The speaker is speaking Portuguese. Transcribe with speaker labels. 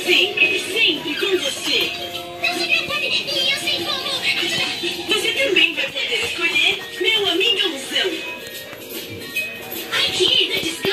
Speaker 1: Sempre, sempre com você.
Speaker 2: Não se preocupe, e eu sei como ajudar.
Speaker 1: Você também vai poder escolher meu amigãozão.
Speaker 2: Aqui, na desgraça.